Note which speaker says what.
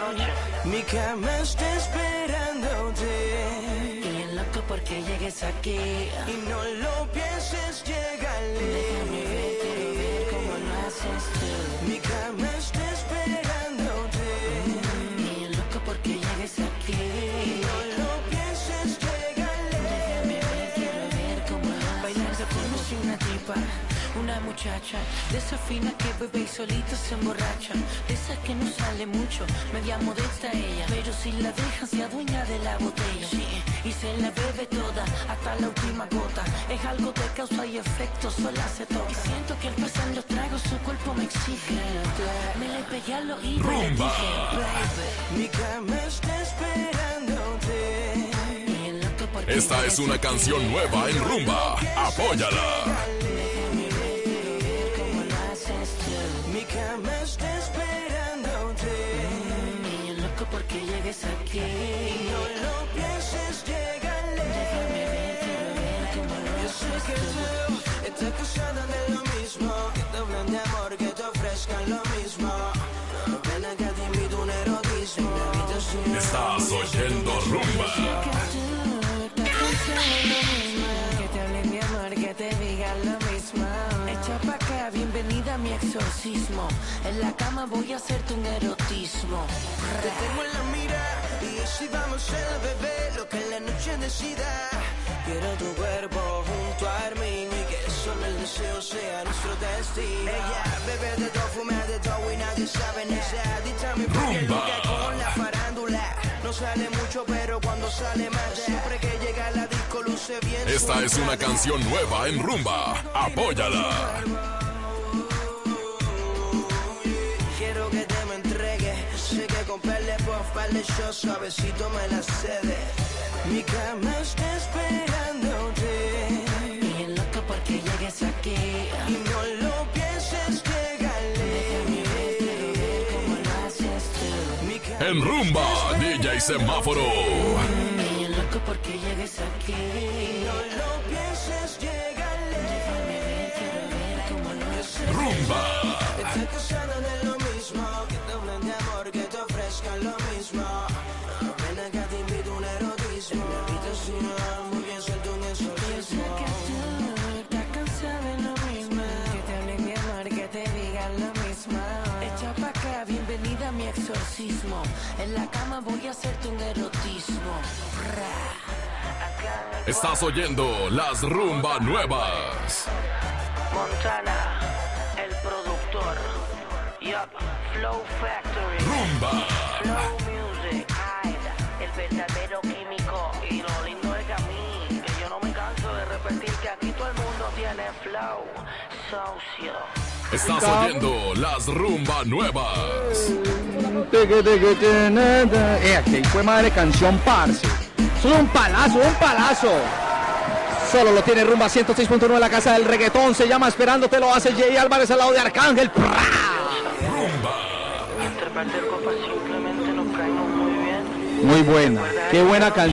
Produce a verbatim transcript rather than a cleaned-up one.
Speaker 1: Mi cama está esperándote.
Speaker 2: Bien loco porque llegues aquí.
Speaker 1: Y no lo pienses, llégale.
Speaker 2: Déjame ver, quiero ver cómo lo haces tú.
Speaker 1: Mi cama está esperándote.
Speaker 2: Bien loco porque llegues aquí.
Speaker 1: Y no lo pienses, llégale.
Speaker 2: Déjame ver, quiero ver cómo lo haces. Bailando conocí una tipa, una muchacha de esa fina que bebe y solita se emborracha, de esa que no sale mucho, media modesta ella, pero si la deja se adueña de la botella, sí, y se la bebe toda hasta la última gota. Es algo de causa y efecto, sola se toca. Y siento que al pasar los tragos su cuerpo me exige. Me le pegué al oído y le dije, baby,
Speaker 1: mi cama está esperándote.
Speaker 2: bien loco porque
Speaker 3: Esta es una canción nueva en Rumba. Apóyala.
Speaker 1: Mi cama está esperándote.
Speaker 2: bien loco porque llegues aquí.
Speaker 1: No lo pienses, llégale.
Speaker 2: Déjame ver, quiero ver cómo lo
Speaker 1: Yo sé
Speaker 2: haces
Speaker 1: que
Speaker 2: tú.
Speaker 1: tú estás cansada de lo mismo, que te hablan de amor, que te ofrezcan lo mismo. Ven acá, te invito a un erotismo.
Speaker 3: Estás oyendo Rumba.
Speaker 2: Que te hable mi amor, que te diga lo mismo. Echa pa' acá, bienvenida a mi exorcismo. En la cama voy a hacerte un erotismo.
Speaker 1: Te tengo en la mira y si vamos a beber lo que la noche decida. Quiero tu cuerpo junto a Armin y que solo el deseo sea nuestro destino. Ella bebe de todo, fuma de todo y nadie sabe nada. Dítame por qué
Speaker 3: Rumba.
Speaker 1: nunca con la farándula. No sale mucho pero cuando sale más, siempre que llega a la disco luce bien.
Speaker 3: Esta es una canción nueva en Rumba. Apóyala.
Speaker 1: Quiero que te me entregues. Sé que con perle por farle yo suavecito me la cede. Mi cama está esperándote.
Speaker 2: Bien loco porque llegues aquí.
Speaker 1: Y no lo pienses, llégale.
Speaker 2: Déjame ver, quiero ver cómo lo haces tú.
Speaker 1: Mi cama
Speaker 3: En Rumba, D J Semáforo.
Speaker 2: Bien loco porque llegues aquí.
Speaker 1: no lo pienses, llégale.
Speaker 2: Déjame ver, quiero ver cómo lo haces.
Speaker 3: Rumba.
Speaker 1: Estás cansada de lo mismo, que te hablen de amor, que te ofrezcan lo mismo. Ven acá, te invito a un erotismo. Mi habitación, muy bien suelto en
Speaker 2: Yo sé
Speaker 1: exorcismo.
Speaker 2: que tú estás cansada de lo mismo. Que te hable mi amor, que te diga lo mismo. Echa pa' acá, bienvenida a mi exorcismo. En la cama voy a hacerte un erotismo. Pra. Acá en el
Speaker 3: Estás oyendo las Rumba Nuevas.
Speaker 2: Montana, el productor. Yup, Flow Factory.
Speaker 3: Rumba.
Speaker 2: Flow Music, Aida, el verdadero químico. Y lo lindo es que a mí, que yo no me canso de repetir que aquí todo el mundo tiene flow, socio.
Speaker 3: Estás oyendo las Rumba Nuevas.
Speaker 4: Eh, aquí fue madre canción, parce. Eso es un palazo, un palazo. Solo lo tiene Rumba ciento seis punto nueve, la casa del reggaetón. Se llama Esperándote, lo hace Jay Álvarez al lado de Arcángel. ¡Pra!
Speaker 3: Rumba.
Speaker 2: Entre par de copas simplemente nos caemos muy bien.
Speaker 4: Muy buena, qué buena canción.